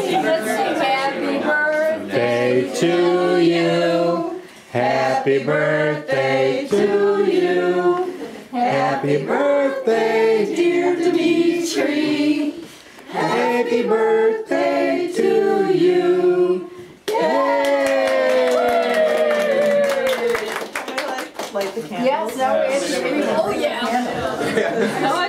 Happy birthday to you. Happy birthday to you. Happy birthday, dear Dimitri. Happy birthday to you. Yay! Light the candles. Yes, no, it's, oh yeah.